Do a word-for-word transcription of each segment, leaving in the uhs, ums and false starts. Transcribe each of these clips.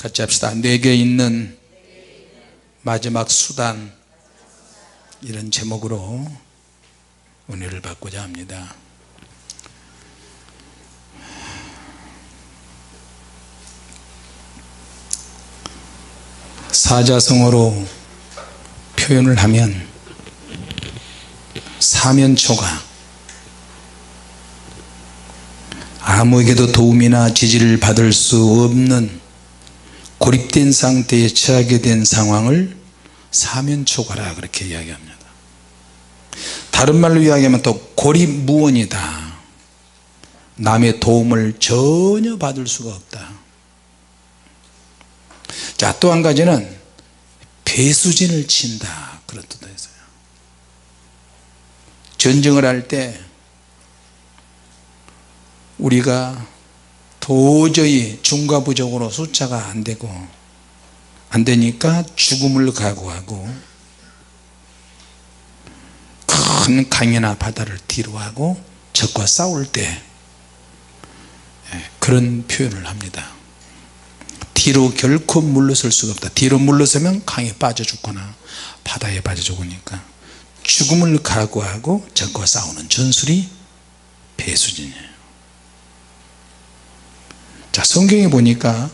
같이 합시다. 내게 있는 마지막 수단, 이런 제목으로 은혜를 받고자 합니다. 사자성어로 표현을 하면 사면초가 아무에게도 도움이나 지지를 받을 수 없는 고립된 상태에 처하게 된 상황을 사면초가라 그렇게 이야기합니다. 다른 말로 이야기하면 또 고립무원이다. 남의 도움을 전혀 받을 수가 없다. 자, 또 한 가지는 배수진을 친다, 그런 뜻도 있어요. 전쟁을 할 때 우리가 도저히 중과부적으로 숫자가 안 되고 안 되니까 죽음을 각오하고 큰 강이나 바다를 뒤로하고 적과 싸울 때 그런 표현을 합니다. 뒤로 결코 물러설 수가 없다. 뒤로 물러서면 강에 빠져 죽거나 바다에 빠져 죽으니까 죽음을 각오하고 적과 싸우는 전술이 배수진이에요. 자, 성경에 보니까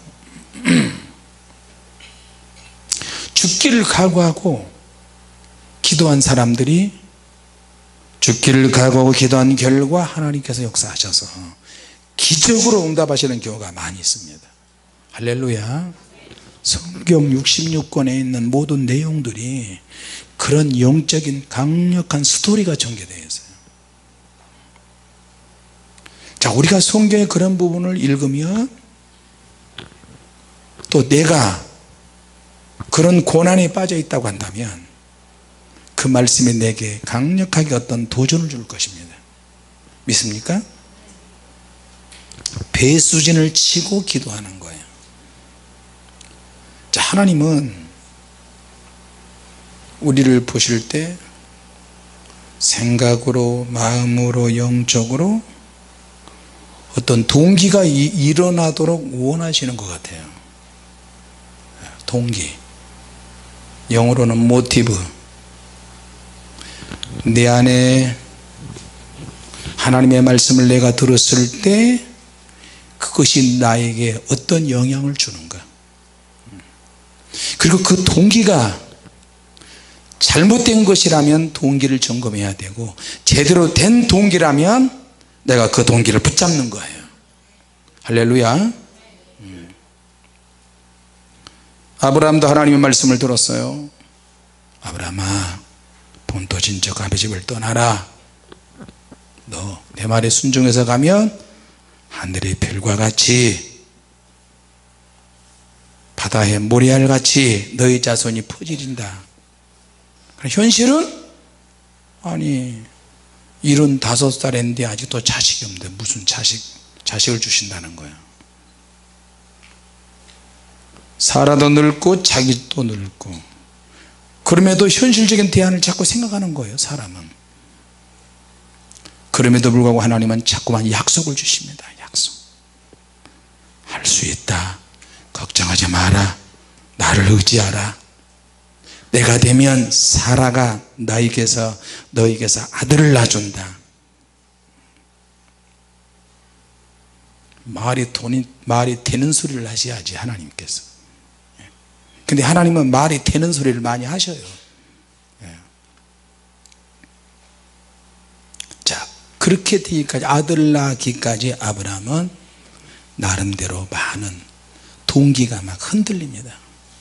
죽기를 각오하고 기도한 사람들이 죽기를 각오하고 기도한 결과 하나님께서 역사하셔서 기적으로 응답하시는 경우가 많이 있습니다. 할렐루야. 성경 육십육 권에 있는 모든 내용들이 그런 영적인 강력한 스토리가 전개되어 있어요. 자, 우리가 성경의 그런 부분을 읽으면 또 내가 그런 고난에 빠져 있다고 한다면 그 말씀이 내게 강력하게 어떤 도전을 줄 것입니다. 믿습니까? 배수진을 치고 기도하는 거예요. 자, 하나님은 우리를 보실 때 생각으로, 마음으로, 영적으로 어떤 동기가 이, 일어나도록 원하시는 것 같아요. 동기, 영어로는 모티브. 내 안에 하나님의 말씀을 내가 들었을 때 그것이 나에게 어떤 영향을 주는가. 그리고 그 동기가 잘못된 것이라면 동기를 점검해야 되고, 제대로 된 동기라면 내가 그 동기를 붙잡는 거예요. 할렐루야. 음. 아브라함도 하나님의 말씀을 들었어요. 아브라함아, 본토 친척 아버지 집을 떠나라. 너 내 말에 순종해서 가면 하늘의 별과 같이 바다의 모래알 같이 너희 자손이 퍼지린다. 현실은 아니 일흔다섯 살인데 아직도 자식이 없는데 무슨 자식, 자식을 주신다는 거야. 사라도 늙고 자기도 늙고, 그럼에도 현실적인 대안을 자꾸 생각하는 거예요. 사람은. 그럼에도 불구하고 하나님은 자꾸만 약속을 주십니다. 약속. 할 수 있다. 걱정하지 마라. 나를 의지하라. 내가 되면 사라가 너에게서 너에게서 아들을 낳아준다. 말이 돈이 말이 되는 소리를 하셔야지 하나님께서. 근데 하나님은 말이 되는 소리를 많이 하셔요. 자, 그렇게 되기까지, 아들 낳기까지 아브라함은 나름대로 많은 동기가 막 흔들립니다.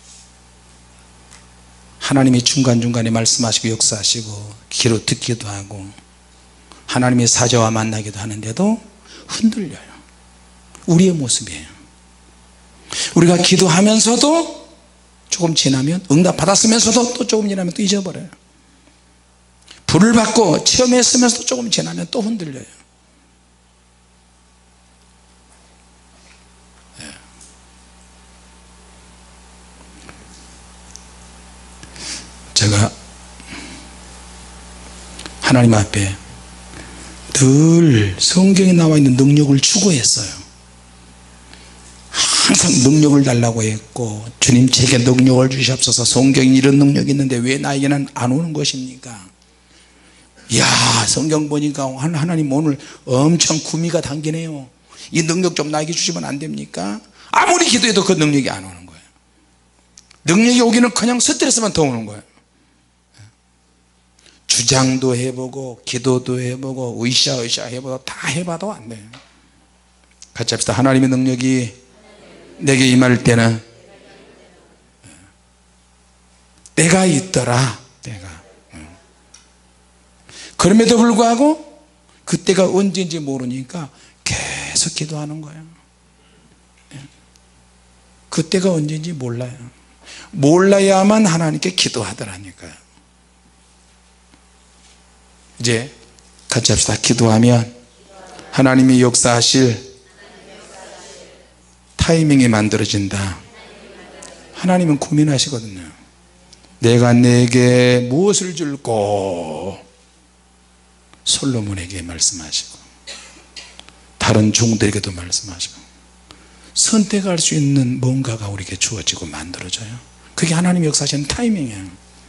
하나님이 중간중간에 말씀하시고 역사하시고 귀로 듣기도 하고 하나님의 사자와 만나기도 하는데도 흔들려요. 우리의 모습이에요. 우리가 기도하면서도 조금 지나면, 응답 받았으면서도 또 조금 지나면 또 잊어버려요. 불을 받고 체험했으면서도 조금 지나면 또 흔들려요. 제가 하나님 앞에 늘 성경에 나와 있는 능력을 추구했어요. 항상 능력을 달라고 했고 주님 제게 능력을 주시옵소서. 성경에 이런 능력이 있는데 왜 나에게는 안 오는 것입니까? 이야 성경 보니까 하나님 오늘 엄청 구미가 당기네요. 이 능력 좀 나에게 주시면 안 됩니까? 아무리 기도해도 그 능력이 안 오는 거예요. 능력이 오기는 그냥 스트레스만 더 오는 거예요. 주장도 해보고 기도도 해보고 으쌰으쌰 해보고 다 해봐도 안 돼요. 같이 합시다. 하나님의 능력이 내게 임할 때는 때가 있더라. 때가. 그럼에도 불구하고 그때가 언제인지 모르니까 계속 기도하는 거예요. 그때가 언제인지 몰라요. 몰라야만 하나님께 기도하더라니까요. 이제 같이 합시다. 기도하면 하나님이 역사하실 타이밍이 만들어진다. 하나님은 고민하시거든요. 내가 내게 무엇을 줄고 솔로몬에게 말씀하시고 다른 종들에게도 말씀하시고 선택할 수 있는 뭔가가 우리에게 주어지고 만들어져요. 그게 하나님 역사하시는 타이밍이에요.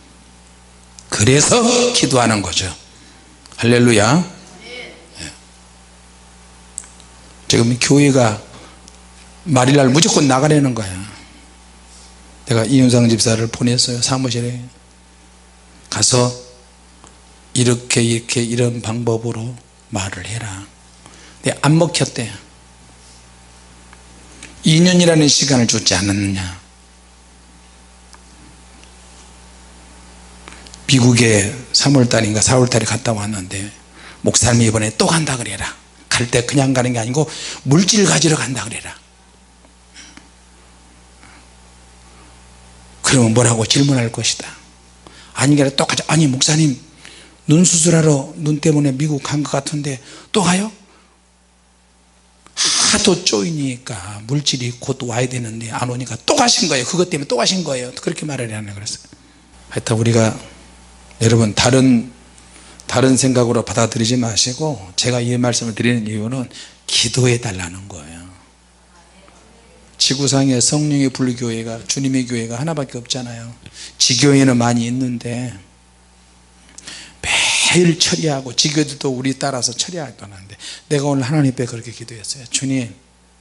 그래서 기도하는 거죠. 할렐루야. 네. 지금 교회가 말일날 무조건 나가려는 거야. 내가 이윤상 집사를 보냈어요. 사무실에 가서 이렇게 이렇게 이런 방법으로 말을 해라. 근데 안 먹혔대. 이 년이라는 시간을 주지 않았느냐. 미국에 삼월달인가 사월달에 갔다 왔는데 목사님이 이번에 또 간다 그래라. 갈 때 그냥 가는 게 아니고 물질 가지러 간다 그래라. 그러면 뭐라고 질문할 것이다. 아니게 똑같이 아니 목사님 눈 수술하러 눈 때문에 미국 간 것 같은데 또 가요? 하도 쪼이니까 물질이 곧 와야 되는데 안 오니까 또 가신 거예요. 그것 때문에 또 가신 거예요. 그렇게 말을 하네. 그랬어요. 하여튼 우리가 여러분 다른 다른 생각으로 받아들이지 마시고 제가 이 말씀을 드리는 이유는 기도해 달라는 거예요. 지구상에 성령의 불교회가 주님의 교회가 하나밖에 없잖아요. 지교회는 많이 있는데 매일 처리하고 지교들도 우리 따라서 처리할 건 한데 내가 오늘 하나님 앞에 그렇게 기도했어요. 주님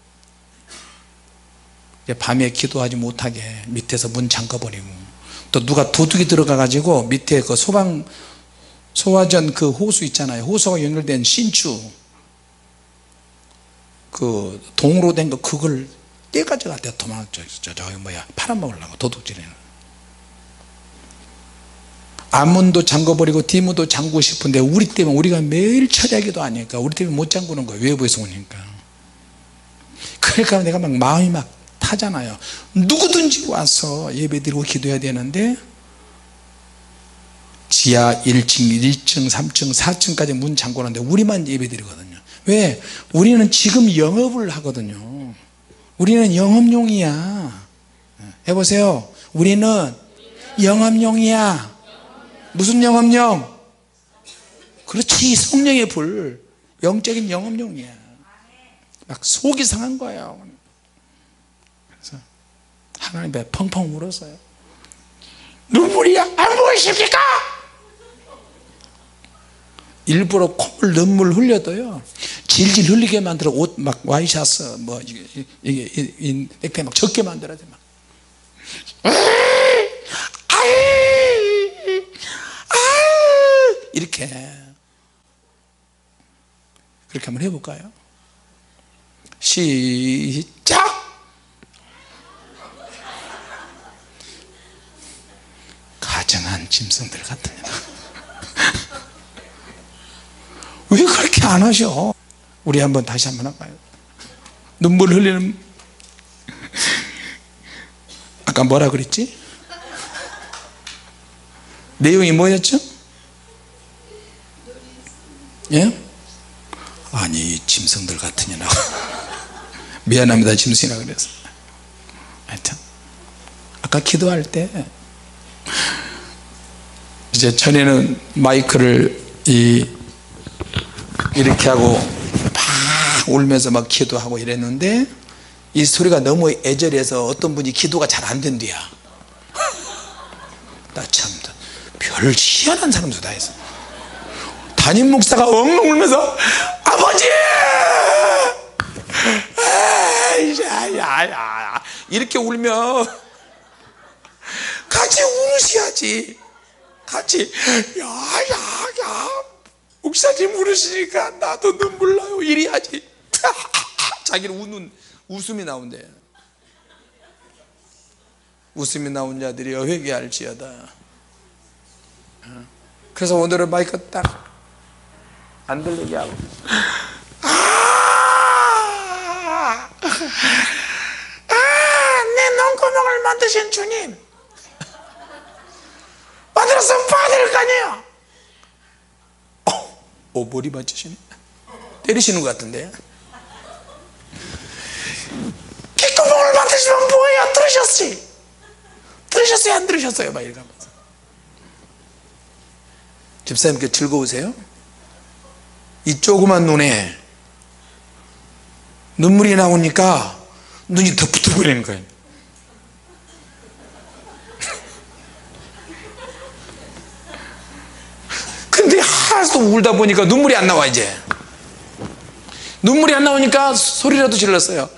밤에 기도하지 못하게 밑에서 문 잠궈버리고 또 누가 도둑이 들어가 가지고 밑에 그 소방 소화전 그 호수 있잖아요. 호수가 연결된 신추 그 동으로 된 거 그걸 떼가지고 갔다 도망쳐. 저, 저기 뭐야 팔아먹으려고 도둑질해는. 앞문도 잠궈버리고 뒷문도 잠그고 싶은데 우리 때문에 우리가 매일 처리하기도 하니까 우리 때문에 못 잠그는 거예요. 외부에서 오니까. 그러니까 내가 막 마음이 막 타잖아요. 누구든지 와서 예배드리고 기도해야 되는데 지하 일 층 일 층 삼 층 사 층까지 문 잠그는데 우리만 예배드리거든요. 왜? 우리는 지금 영업을 하거든요. 우리는 영업용이야. 해보세요. 우리는 영업용이야. 무슨 영업용? 그렇지. 성령의 불. 영적인 영업용이야. 막 속이 상한 거예요. 그래서 하나님 앞에 펑펑 울었어요. 눈물이 안 보이십니까? 일부러 콧물 눈물 흘려도요 질질 흘리게 만들어. 옷 막 와이셔츠 뭐 이게 이게 이 넥타이 막 적게 만들어야 돼. 막 이렇게 그렇게 한번 해볼까요? 시작. 가정한 짐승들 같으냐. 왜 그렇게 안 하셔? 우리 한번 다시 한번 할까요? 눈물 흘리는 아까 뭐라 그랬지? 내용이 뭐였죠? 예? 아니 짐승들 같으냐. 미안합니다 짐승이라 그래서. 하여튼 아까 기도할 때 이제 전에는 마이크를 이 이렇게 하고 막 울면서 막 기도하고 이랬는데 이 소리가 너무 애절해서 어떤 분이 기도가 잘 안 된대야. 나 참 별 희한한 사람도 다 있어. 담임 목사가 엉엉 울면서 아버지 야야야 이렇게 울면 같이 울으셔야지. 같이 야야야 목사님 울으시니까 나도 눈물 나요 이래야지. 자기는 우는 웃음이 나온대. 웃음이 나온 자들이여 회개할지어다. 그래서 오늘은 마이크 딱 안 들리게 하고 아, 아, 내 눈구멍을 만드신 주님 만들어서 봐야 될 거 아니에요. 어, 어 머리 맞추시네. 때리시는 것 같은데. 귓구멍을 만드시면 뭐예요? 들으셨지? 들으셨어요? 안 들으셨어요? 막 이러면서. 집사님께 즐거우세요? 이 조그만 눈에 눈물이 나오니까 눈이 더 부들거리는 거예요. 근데 하도 울다 보니까 눈물이 안 나와. 이제 눈물이 안 나오니까 소리라도 질렀어요.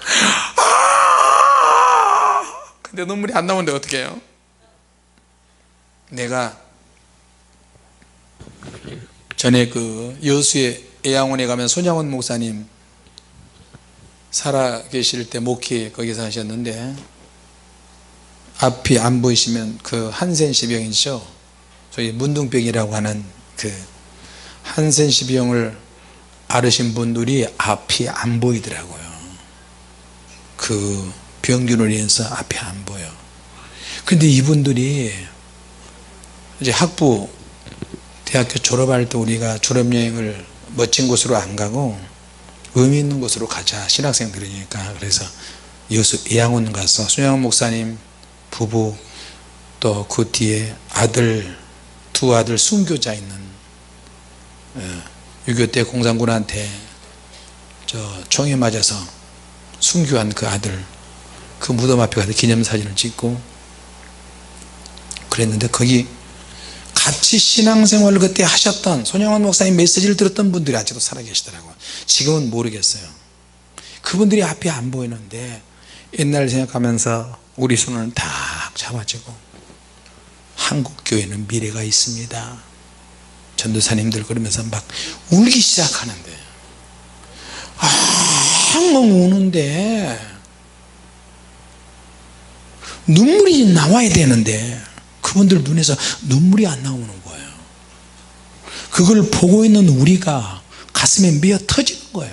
아! 근데 눈물이 안 나오는데 어떻게 해요? 내가 전에 그 여수의 애양원에 가면 손양원 목사님 살아 계실 때 목회 거기서 하셨는데 앞이 안 보이시면 그 한센시병이죠. 저희 문둥병이라고 하는 그 한센시병을 앓으신 분들이 앞이 안 보이더라고요. 그 병균으로 인해서 앞이 안 보여. 근데 이분들이 이제 학부 대학교 졸업할 때 우리가 졸업여행을 멋진 곳으로 안 가고 의미 있는 곳으로 가자 신학생들이니까. 그래서 여수 애양원 가서 손양원 목사님 부부 또 그 뒤에 아들 두 아들 순교자 있는 육이오 때 공산군한테 저 총에 맞아서 순교한 그 아들 그 무덤 앞에 가서 기념사진을 찍고 그랬는데 거기 같이 신앙생활을 그때 하셨던 손양원 목사님 메시지를 들었던 분들이 아직도 살아계시더라고요. 지금은 모르겠어요. 그분들이 앞이 안 보이는데 옛날 생각하면서 우리 손을 딱 잡아주고 한국교회는 미래가 있습니다. 전도사님들 그러면서 막 울기 시작하는데 엉엉 우는데 눈물이 나와야 되는데 그분들 눈에서 눈물이 안 나오는 거예요. 그걸 보고 있는 우리가 가슴에 미어 터지는 거예요.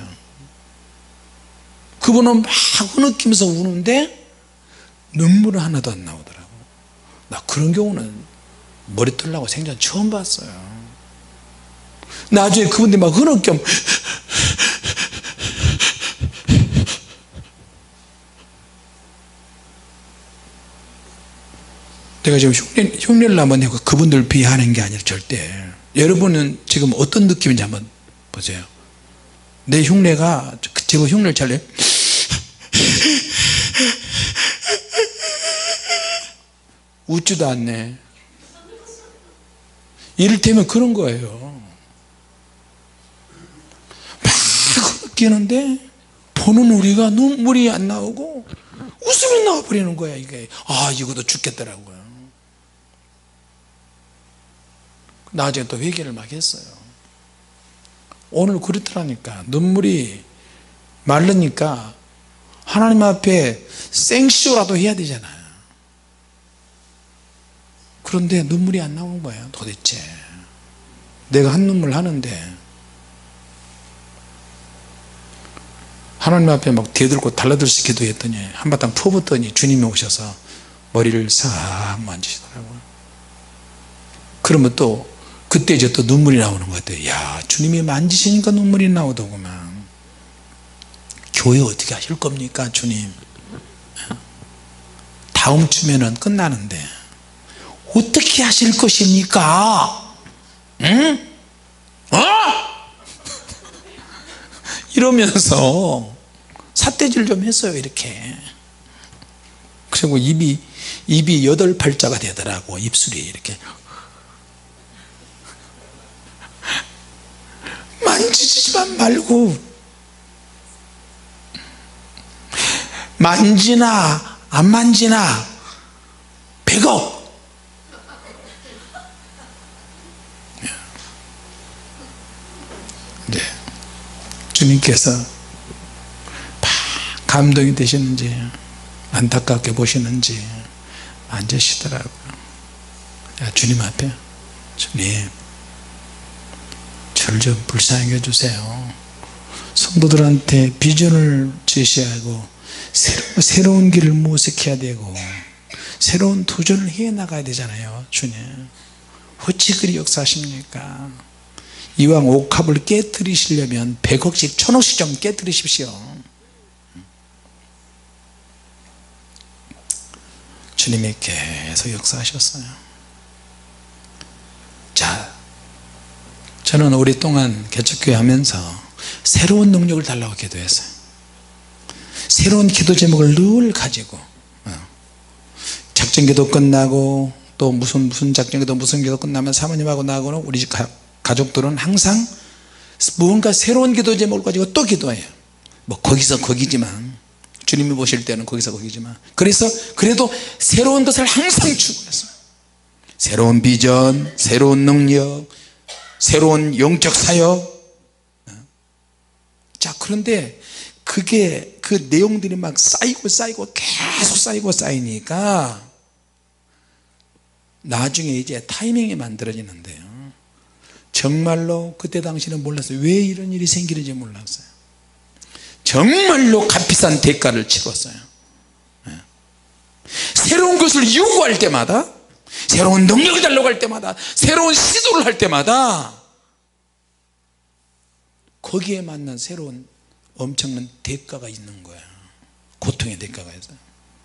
그분은 막 흐느끼면서 우는데 눈물은 하나도 안 나오더라고. 나 그런 경우는 머리 털라고 생전 처음 봤어요. 나중에 그분들이 막 흐느껴 내가 지금 흉내, 흉내를 한번 내고 그분들 비하하는 게 아니라 절대. 여러분은 지금 어떤 느낌인지 한번 보세요. 내 흉내가 제법 흉내를 잘 내. 웃지도 않네. 이를테면 그런 거예요. 막 웃기는데 보는 우리가 눈물이 안 나오고 웃음이 나와버리는 거야. 이게 아 이것도 죽겠더라고요. 나중에 또 회개를 막 했어요. 오늘 그렇더라니까. 눈물이 마르니까 하나님 앞에 생쇼라도 해야 되잖아요. 그런데 눈물이 안 나오는 거예요. 도대체 내가 한 눈물 하는데 하나님 앞에 막 대들고 달라들시 기도했더니 한바탕 퍼붓더니 주님이 오셔서 머리를 싹 만지시더라고요. 그러면 또 그때 이제 또 눈물이 나오는 것 같아요. 야 주님이 만지시니까 눈물이 나오더구만. 교회 어떻게 하실 겁니까 주님? 다음 주면은 끝나는데 어떻게 하실 것입니까? 응? 어? 이러면서 삿대질 좀 했어요 이렇게. 그리고 입이 입이 여덟 팔자가 되더라고. 입술이 이렇게. 만지지만 말고, 만지나 안 만지나 백억. 네. 주님께서 감동이 되시는지 안타깝게 보시는지 앉으시더라고요. 야, 주님 앞에, 주님 저를 좀 불쌍하게 해주세요. 성도들한테 비전을 제시하고 새로, 새로운 길을 모색해야 되고 새로운 도전을 해나가야 되잖아요. 주님 어찌 그리 역사하십니까? 이왕 옥합을 깨뜨리시려면 백억씩 천억씩 좀 깨뜨리십시오. 주님이 계속 역사하셨어요. 자, 저는 오랫동안 개척교회 하면서 새로운 능력을 달라고 기도했어요. 새로운 기도 제목을 늘 가지고, 작전기도 끝나고 또 무슨 무슨 작전기도 무슨 기도 끝나면 사모님하고 나하고는 우리 집 가, 가족들은 항상 무언가 새로운 기도 제목을 가지고 또 기도해요. 뭐 거기서 거기지만, 주님이 보실 때는 거기서 거기지만, 그래서 그래도 새로운 것을 항상 추구했어요. 새로운 비전, 새로운 능력, 새로운 영적 사역. 자, 그런데 그게 그 내용들이 막 쌓이고 쌓이고 계속 쌓이고 쌓이니까 나중에 이제 타이밍이 만들어지는데요, 정말로 그때 당시는 몰랐어요. 왜 이런 일이 생기는지 몰랐어요. 정말로 값비싼 대가를 치렀어요. 새로운 것을 요구할 때마다, 새로운 능력을 달라고 할 때마다, 새로운 시도를 할 때마다 거기에 맞는 새로운 엄청난 대가가 있는 거야. 고통의 대가가 있어요.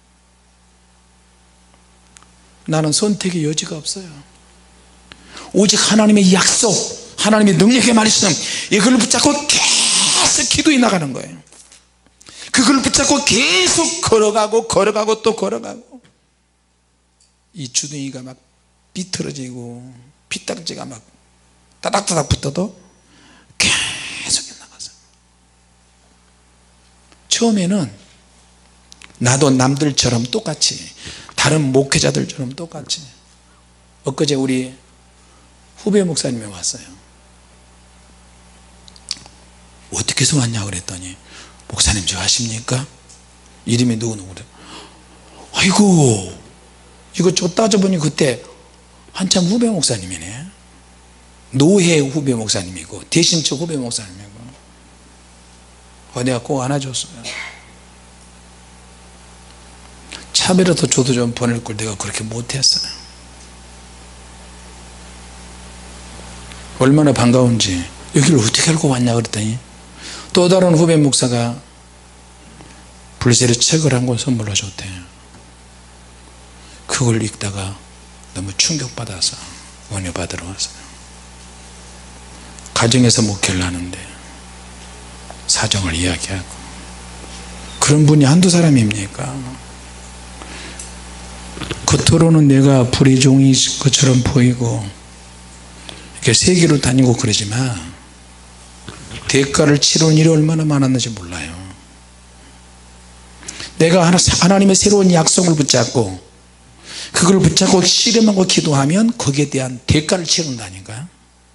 나는 선택의 여지가 없어요. 오직 하나님의 약속, 하나님의 능력의 말씀, 이걸 붙잡고 계속 기도해 나가는 거예요. 그걸 붙잡고 계속 걸어가고 걸어가고 또 걸어가고, 이 주둥이가 막 비틀어지고 피딱지가 막 따닥따닥 붙어도 계속 나가서, 처음에는 나도 남들처럼 똑같이, 다른 목회자들처럼 똑같이, 엊그제 우리 후배 목사님이 왔어요. 어떻게 해서 왔냐고 그랬더니, 목사님 저 아십니까? 이름이 누구누구 그래. 아이고, 이거 저 따져보니 그때 한참 후배 목사님이네. 노회 후배 목사님이고 대신처 후배 목사님이고. 어, 내가 꼭 안아줬어요. 차비라도 줘도 좀 보낼 걸 내가 그렇게 못했어요. 얼마나 반가운지. 여기를 어떻게 알고 왔냐 그랬더니, 또 다른 후배 목사가 불세례 책을 한 권 선물로 줬대요. 그걸 읽다가 너무 충격받아서 은혜 받으러 왔어요. 가정에서 목회를 하는데 사정을 이야기하고. 그런 분이 한두 사람입니까? 겉으로는 내가 불의 종이 것처럼 보이고 이렇게 세계로 다니고 그러지만 대가를 치르는 일이 얼마나 많았는지 몰라요. 내가 하나님의 새로운 약속을 붙잡고 그걸 붙잡고 씨름하고 기도하면 거기에 대한 대가를 치른다니까요.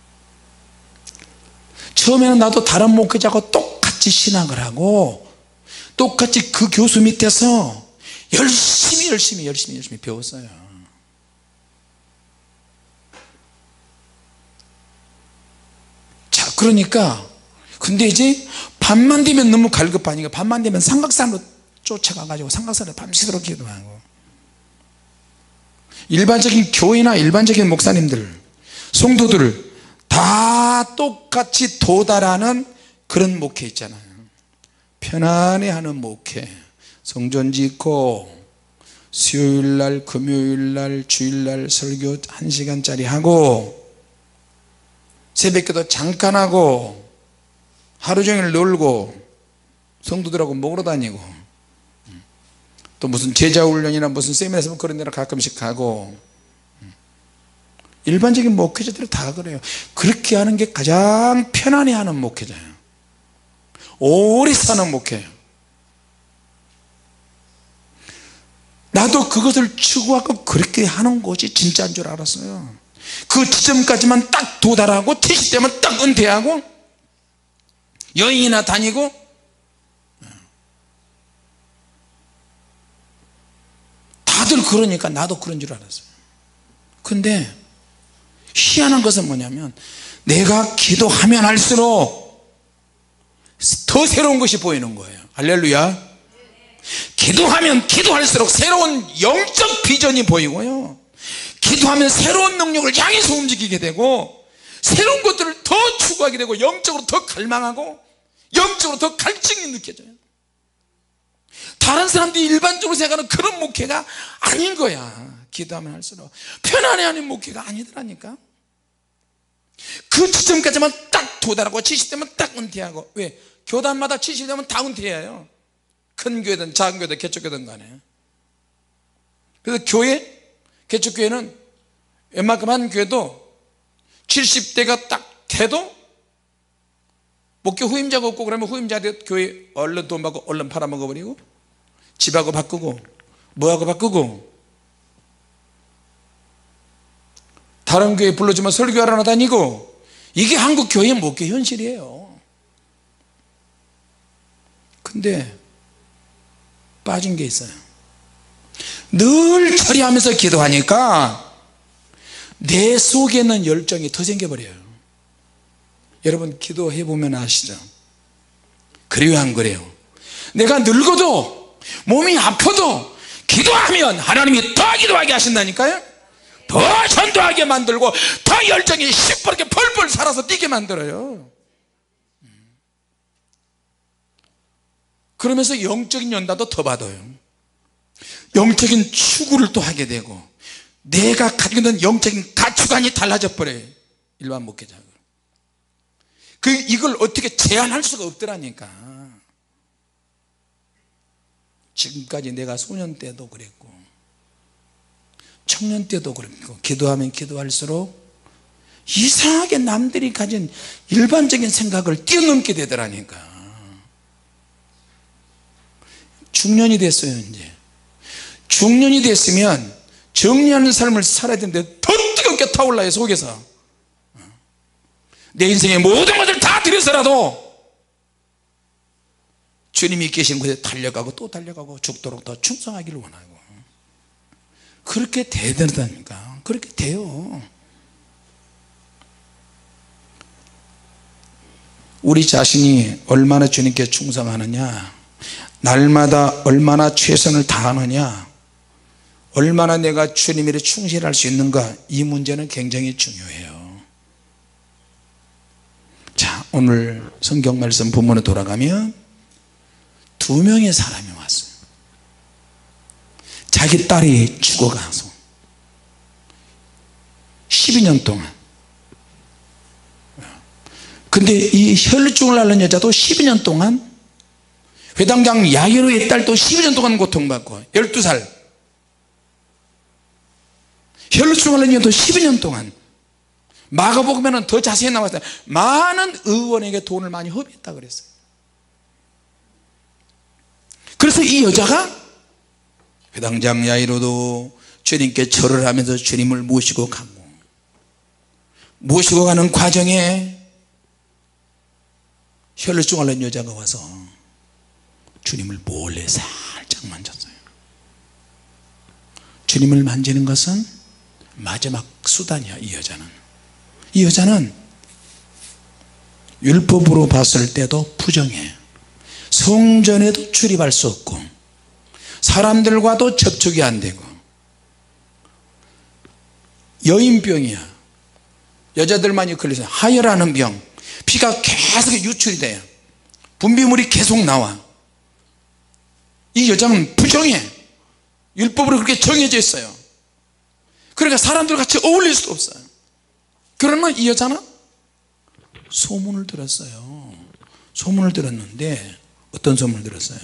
처음에는 나도 다른 목회자하고 똑같이 신학을 하고 똑같이 그 교수 밑에서 열심히 열심히 열심히 열심히 배웠어요. 자, 그러니까 근데 이제 밤만 되면 너무 갈급하니까 밤만 되면 삼각산으로 쫓아가가지고 삼각산에 밤새도록 기도하고, 일반적인 교회나 일반적인 목사님들, 성도들을 다 똑같이 도달하는 그런 목회 있잖아요. 편안해하는 목회, 성전 짓고 수요일날 금요일날 주일날 설교 한 시간짜리 하고 새벽기도 잠깐 하고 하루 종일 놀고 성도들하고 먹으러 다니고, 또 무슨 제자훈련이나 무슨 세미나에서 그런 데를 가끔씩 가고, 일반적인 목회자들은 다 그래요. 그렇게 하는 게 가장 편안해하는 목회자예요. 오래 사는 목회예요. 나도 그것을 추구하고 그렇게 하는 것이 진짜인 줄 알았어요. 그 지점까지만 딱 도달하고 칠십 대면 딱 은퇴하고 여행이나 다니고, 다들 그러니까 나도 그런 줄 알았어요. 근데 희한한 것은 뭐냐면 내가 기도하면 할수록 더 새로운 것이 보이는 거예요. 할렐루야. 기도하면 기도할수록 새로운 영적 비전이 보이고요, 기도하면 새로운 능력을 향해서 움직이게 되고, 새로운 것들을 더 추구하게 되고, 영적으로 더 갈망하고 영적으로 더 갈증이 느껴져요. 다른 사람들이 일반적으로 생각하는 그런 목회가 아닌 거야. 기도하면 할수록 편안해하는 목회가 아니더라니까. 그 지점까지만 딱 도달하고 칠십 대면 딱 은퇴하고. 왜? 교단마다 칠십 대면 다 은퇴해요. 큰 교회든 작은 교회든 개척교회든 간에. 그래서 교회, 개척교회는 웬만큼 한 교회도 칠십 대가 딱 돼도 목회 후임자가 없고, 그러면 후임자한테 교회 얼른 돈 받고 얼른 팔아먹어버리고, 집하고 바꾸고 뭐하고 바꾸고, 다른 교회 불러주면 설교하러 다니고, 이게 한국 교회의 목회 현실이에요. 근데 빠진 게 있어요. 늘 처리하면서 기도하니까 내 속에 있는 열정이 더 생겨버려요. 여러분 기도해 보면 아시죠? 그래요 안 그래요? 내가 늙어도 몸이 아파도 기도하면 하나님이 더 기도하게 하신다니까요. 더 전도하게 만들고 더 열정이 시퍼렇게 펄펄 살아서 뛰게 만들어요. 그러면서 영적인 연단도 더 받아요. 영적인 추구를 또 하게 되고, 내가 가지고 있는 영적인 가치관이 달라져 버려요. 일반 목회자가 그 이걸 어떻게 제한할 수가 없더라니까. 지금까지 내가 소년 때도 그랬고 청년 때도 그랬고, 기도하면 기도할수록 이상하게 남들이 가진 일반적인 생각을 뛰어넘게 되더라니까. 중년이 됐어요. 이제 중년이 됐으면 정리하는 삶을 살아야 되는데 더 뜨겁게 타올라요. 속에서 내 인생의 모든 것을 다 들여서라도 주님이 계신 곳에 달려가고 또 달려가고 죽도록 더 충성하기를 원하고, 그렇게 돼야 된다니까. 그렇게 돼요. 우리 자신이 얼마나 주님께 충성하느냐, 날마다 얼마나 최선을 다하느냐, 얼마나 내가 주님 일에 충실할 수 있는가, 이 문제는 굉장히 중요해요. 자, 오늘 성경 말씀 본문에 돌아가면 두 명의 사람이 왔어요. 자기 딸이 죽어가서 십이 년 동안, 근데 이 혈루증을 앓는 여자도 십이 년 동안, 회당장 야이로의 딸도 십이 년 동안 고통받고, 열두 살 혈루증을 앓는 여자도 십이 년 동안, 마가복음에는 더 자세히 나왔어요. 많은 의원에게 돈을 많이 허비했다 그랬어요. 그래서 이 여자가 회당장 야이로도 주님께 절을 하면서 주님을 모시고 가고, 모시고 가는 과정에 혈루증 앓는 여자가 와서 주님을 몰래 살짝 만졌어요. 주님을 만지는 것은 마지막 수단이야. 이 여자는 이 여자는 율법으로 봤을 때도 부정해. 성전에도 출입할 수 없고 사람들과도 접촉이 안 되고 여인병이야. 여자들만이 걸려서 하혈하는 병, 피가 계속 유출이 돼요. 분비물이 계속 나와. 이 여자는 부정해. 율법으로 그렇게 정해져 있어요. 그러니까 사람들 같이 어울릴 수도 없어요. 그러나 이 여자는 소문을 들었어요. 소문을 들었는데 어떤 소문을 들었어요?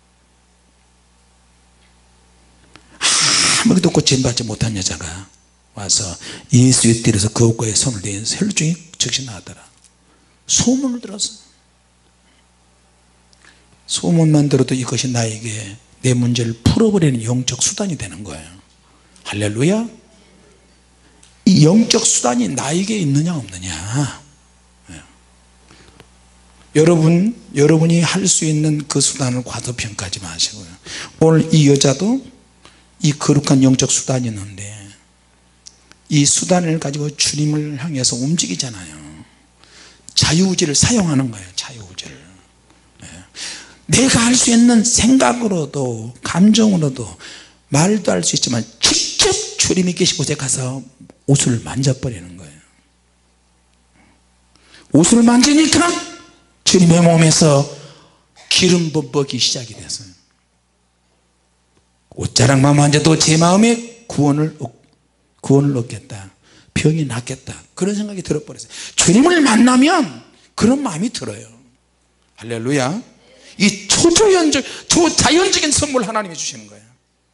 아무것도 없고 진받지 못한 여자가 와서 예수의 뜰에서 거울과에 손을 대서 혈중이 즉시 나왔더라. 소문을 들었어. 소문만 들어도 이것이 나에게 내 문제를 풀어버리는 영적 수단이 되는 거예요. 할렐루야. 이 영적 수단이 나에게 있느냐 없느냐. 네. 여러분 여러분이 할 수 있는 그 수단을 과소평가하지 마시고요. 오늘 이 여자도 이 거룩한 영적 수단이 있는데 이 수단을 가지고 주님을 향해서 움직이잖아요. 자유의지를 사용하는 거예요. 자유의지를. 네. 내가 할 수 있는 생각으로도 감정으로도 말도 할 수 있지만 직접 주님이 계신 곳에 가서 옷을 만져버리는 거예요. 옷을 만지니까 주님의 몸에서 기름 범벅이 시작이 됐어요. 옷자락만 만져도 제 마음에 구원을, 구원을 얻겠다, 병이 낫겠다, 그런 생각이 들어버렸어요. 주님을 만나면 그런 마음이 들어요. 할렐루야. 이 초자연적, 초자연적인 선물 하나님이 주시는 거예요.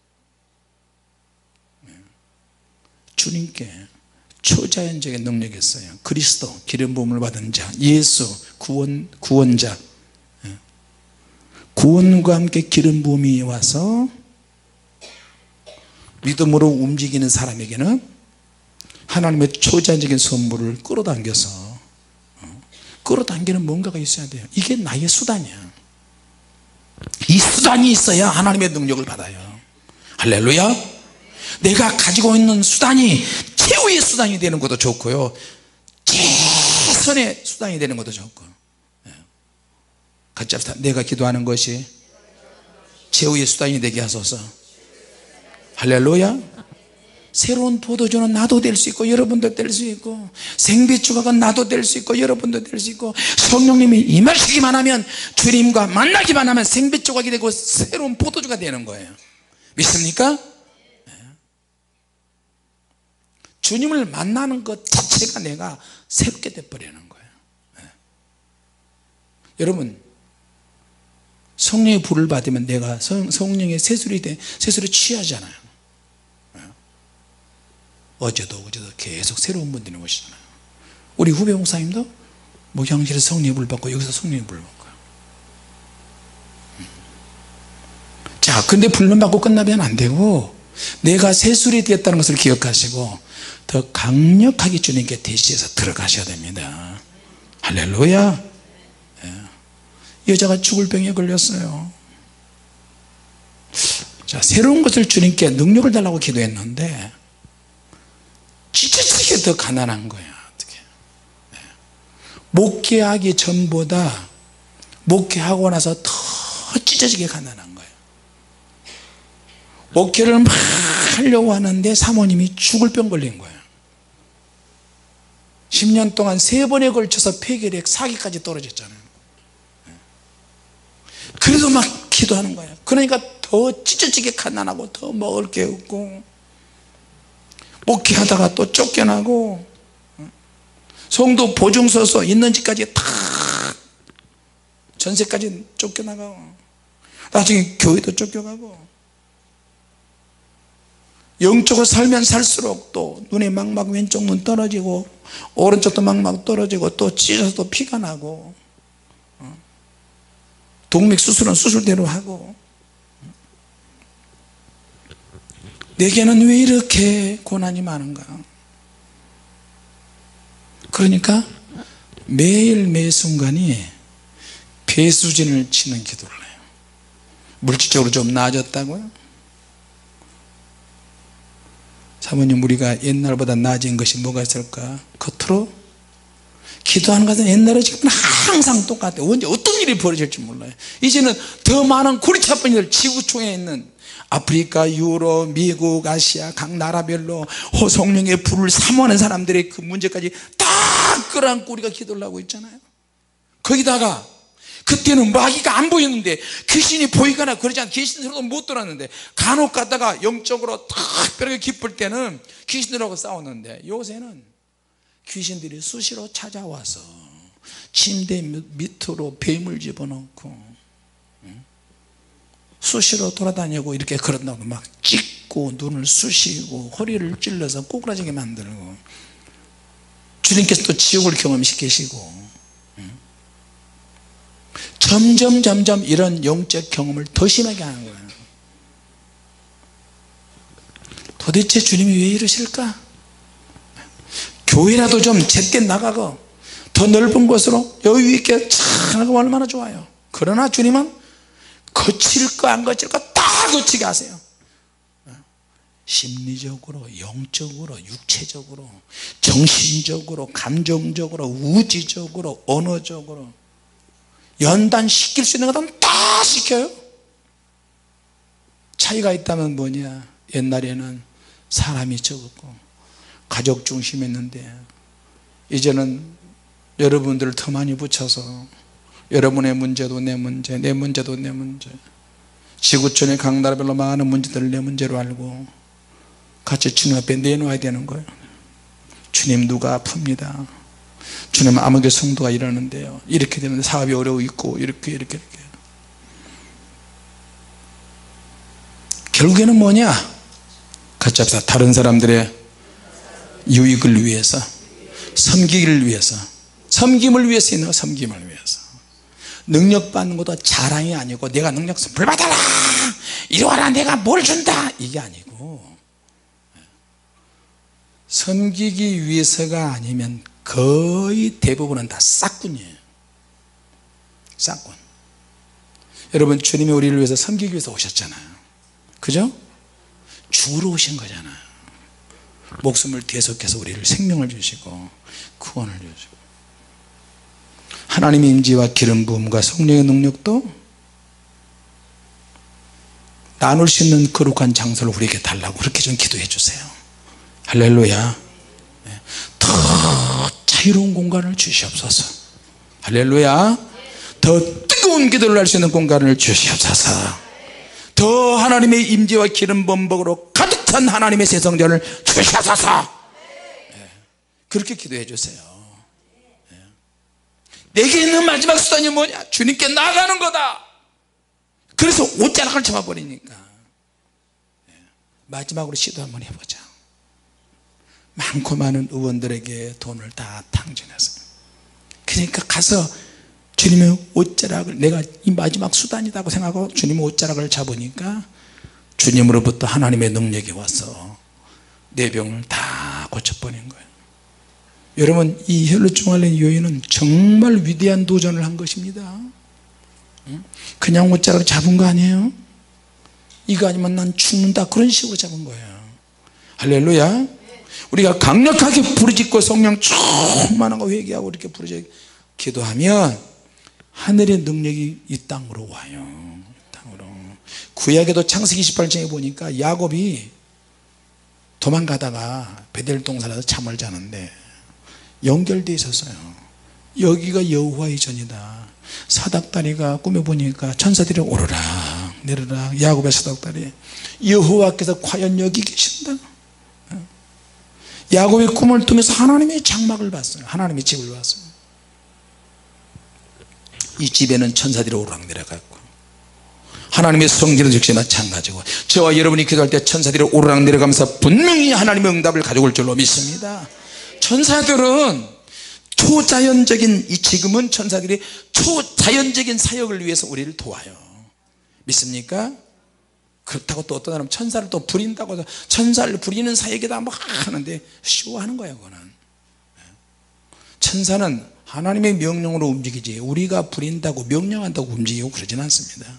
주님께 초자연적인 능력이 있어요. 그리스도 기름 부음을 받은 자, 예수 구원, 구원자, 구원과 함께 기름 부음이 와서 믿음으로 움직이는 사람에게는 하나님의 초자연적인 선물을 끌어당겨서, 끌어당기는 뭔가가 있어야 돼요. 이게 나의 수단이야. 이 수단이 있어야 하나님의 능력을 받아요. 할렐루야. 내가 가지고 있는 수단이 최후의 수단이 되는 것도 좋고요, 최선의 수단이 되는 것도 좋고. 같이 합시다. 내가 기도하는 것이 최후의 수단이 되게 하소서. 할렐루야. 새로운 포도주는 나도 될 수 있고 여러분도 될 수 있고, 생비주각은 나도 될 수 있고 여러분도 될 수 있고, 성령님이 임하시기만 하면, 주님과 만나기만 하면 생비주각이 되고 새로운 포도주가 되는 거예요. 믿습니까? 주님을 만나는 것 자체가 내가 새롭게 돼버리는 거예요. 네. 여러분 성령의 불을 받으면 내가 성, 성령의 세술이 돼, 세술에 취하잖아요. 네. 어제도 어제도 계속 새로운 분들이 오시잖아요. 우리 후배 목사님도 목양실에서 성령의 불을 받고 여기서 성령의 불을 받고요. 음. 자, 근데 불만 받고 끝나면 안 되고 내가 세술이 되었다는 것을 기억하시고 더 강력하게 주님께 대시해서 들어가셔야 됩니다. 할렐루야. 예. 여자가 죽을 병에 걸렸어요. 자, 새로운 것을 주님께 능력을 달라고 기도했는데 찢어지게 더 가난한 거야. 어떻게? 예. 목회하기 전보다 목회하고 나서 더 찢어지게 가난한 거예요. 목회를 막 하려고 하는데 사모님이 죽을 병 걸린 거예요. 십 년 동안 세 번에 걸쳐서 폐결핵 사기까지 떨어졌잖아요. 그래도 막 기도하는 거예요. 그러니까 더 찢어지게 가난하고 더 먹을 게 없고, 목회하다가 또 쫓겨나고, 성도 보증 서서 있는 집까지 다 전세까지 쫓겨나가고, 나중에 교회도 쫓겨가고, 영적으로 살면 살수록 또 눈에 막막 왼쪽 눈 떨어지고 오른쪽도 막막 떨어지고 또 찢어서 또 피가 나고, 동맥 수술은 수술대로 하고, 내게는 왜 이렇게 고난이 많은가. 그러니까 매일 매 순간이 배수진을 치는 기도를 해요. 물질적으로 좀 나아졌다고요? 사모님, 우리가 옛날보다 나아진 것이 뭐가 있을까? 겉으로 기도하는 것은 옛날에 지금 항상 똑같아요. 언제 어떤 일이 벌어질지 몰라요. 이제는 더 많은 골치 아픈 일, 지구촌에 있는 아프리카, 유럽, 미국, 아시아 각 나라별로 호성령의 불을 사모하는 사람들의 그 문제까지 다 끌어안고 우리가 기도를 하고 있잖아요. 거기다가 그때는 마귀가 안 보였는데 귀신이 보이거나 그러지 않아, 귀신 소리도 못 들었는데, 간혹 가다가 영적으로 특별하게 기쁠 때는 귀신들하고 싸웠는데, 요새는 귀신들이 수시로 찾아와서 침대 밑으로 뱀을 집어넣고 수시로 돌아다니고 이렇게 걸었다고 막 찢고 눈을 쑤시고 허리를 찔러서 꼬꾸라지게 만들고 주님께서 또 지옥을 경험시키시고 점점 점점 이런 영적 경험을 더 심하게 하는 거예요. 도대체 주님이 왜 이러실까? 교회라도 좀 제때 나가고 더 넓은 곳으로 여유 있게 참 하고 얼마나 좋아요. 그러나 주님은 거칠 거 안 거칠 거 다 거치게 하세요. 심리적으로 영적으로 육체적으로 정신적으로 감정적으로 우지적으로 언어적으로 연단시킬 수 있는 것은 다 시켜요. 차이가 있다면 뭐냐, 옛날에는 사람이 적었고 가족 중심이었는데 이제는 여러분들을 더 많이 붙여서 여러분의 문제도 내 문제, 내 문제도 내 문제, 지구촌의 각 나라별로 많은 문제들을 내 문제로 알고 같이 주님 앞에 내놓아야 되는 거예요. 주님 누가 아픕니다. 주님 아무개 성도가 이러는데요, 이렇게 되면 사업이 어려워 있고 이렇게 이렇게 이렇게. 결국에는 뭐냐, 같이 합시다. 다른 사람들의 유익을 위해서, 섬기기를 위해서, 섬김을 위해서 있는 거, 섬김을 위해서. 능력 받는 것도 자랑이 아니고 내가 능력 선물 받아라, 이리 와라, 내가 뭘 준다, 이게 아니고 섬기기 위해서가 아니면 거의 대부분은 다 싹군이에요. 싹군. 여러분, 주님이 우리를 위해서 섬기기 위해서 오셨잖아요. 그죠? 죽으러 오신 거잖아요. 목숨을 대속해서 우리를 생명을 주시고 구원을 주시고, 하나님의 임재와 기름 부음과 성령의 능력도 나눌 수 있는 거룩한 장소를 우리에게 달라고 그렇게 좀 기도해 주세요. 할렐루야. 더 자유로운 공간을 주시옵소서. 할렐루야. 더 뜨거운 기도를 할 수 있는 공간을 주시옵소서. 더 하나님의 임재와 기름 범벅으로 가득 찬 하나님의 새 성전을 주시옵소서. 그렇게 기도해 주세요. 내게 있는 마지막 수단이 뭐냐, 주님께 나가는 거다. 그래서 옷자락을 잡아버리니까 마지막으로 시도 한번 해보자. 많고 많은 의원들에게 돈을 다 탕진해서, 그러니까 가서 주님의 옷자락을, 내가 이 마지막 수단이라고 생각하고 주님의 옷자락을 잡으니까 주님으로부터 하나님의 능력이 와서 내 병을 다 고쳐버린 거예요. 여러분, 이 혈루증 요인은 정말 위대한 도전을 한 것입니다. 그냥 옷자락 잡은 거 아니에요. 이거 아니면 난 죽는다, 그런 식으로 잡은 거예요. 할렐루야. 우리가 강력하게 부르짖고 성령 충만하고 회개하고 이렇게 부르짖고 기도하면 하늘의 능력이 이 땅으로 와요. 이 땅으로. 구약에도 창세기 이십팔 장에 보니까 야곱이 도망가다가 베델 동산에서 잠을 자는데 연결되어 있었어요. 여기가 여호와의 전이다. 사닥다리가 꿈에 보니까 천사들이 오르락 내리락, 야곱의 사닥다리, 여호와께서 과연 여기 계신다. 야곱의 꿈을 통해서 하나님의 장막을 봤어요. 하나님의 집을 봤어요. 이 집에는 천사들이 오르락내리락했고, 하나님의 성전은 역시 마찬가지고, 저와 여러분이 기도할 때 천사들이 오르락내리락하면서 분명히 하나님의 응답을 가져올 줄로 믿습니다. 천사들은 초자연적인, 이 지금은 천사들이 초자연적인 사역을 위해서 우리를 도와요. 믿습니까? 그렇다고 또 어떤 사람은 천사를 또 부린다고 해서 천사를 부리는 사역이다 뭐 하는데 쇼하는 거예요. 그거는 천사는 하나님의 명령으로 움직이지 우리가 부린다고 명령한다고 움직이고 그러진 않습니다.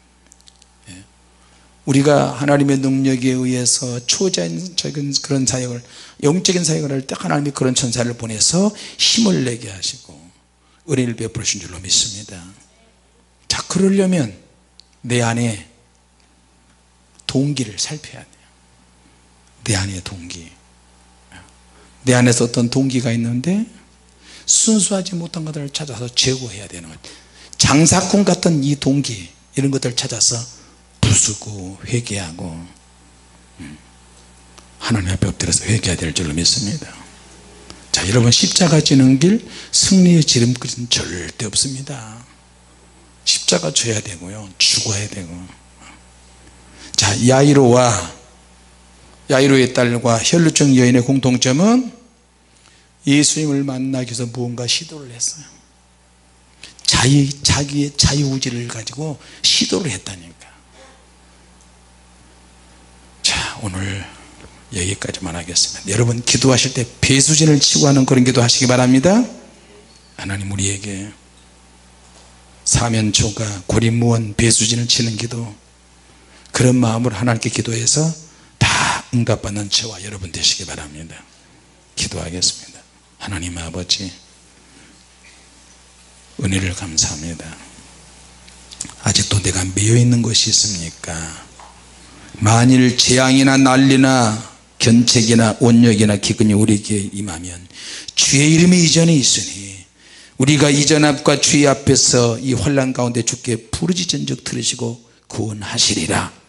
우리가 하나님의 능력에 의해서 초자연적인 그런 사역을, 영적인 사역을 할 때 하나님이 그런 천사를 보내서 힘을 내게 하시고 은혜를 베푸신 줄로 믿습니다. 자, 그러려면 내 안에 동기를 살펴야 돼요. 내 안의 동기. 내 안에서 어떤 동기가 있는데 순수하지 못한 것들을 찾아서 제거해야 되는 거예요. 장사꾼 같은 이 동기, 이런 것들을 찾아서 부수고 회개하고 하나님 앞에 엎드려서 회개해야 될 줄로 믿습니다. 자, 여러분, 십자가 지는 길 승리의 지름길은 절대 없습니다. 십자가 져야 되고요, 죽어야 되고. 자, 야이로와 야이로의 딸과 혈루증 여인의 공통점은 예수님을 만나기 위해서 무언가 시도를 했어요. 자기, 자기의 자유의지를 가지고 시도를 했다니까. 자, 오늘 여기까지만 하겠습니다. 여러분 기도하실 때 배수진을 치고 하는 그런 기도 하시기 바랍니다. 하나님 우리에게 사면초가 고립무원 배수진을 치는 기도, 그런 마음으로 하나님께 기도해서 다 응답받는 저와 여러분 되시기 바랍니다. 기도하겠습니다. 하나님 아버지, 은혜를 감사합니다. 아직도 내가 매여있는 것이 있습니까? 만일 재앙이나 난리나 견책이나 온역이나 기근이 우리에게 임하면 주의 이름이 이전에 있으니 우리가 이전 앞과 주의 앞에서 이 환난 가운데 주께 부르짖은 적 들으시고 구원하시리라.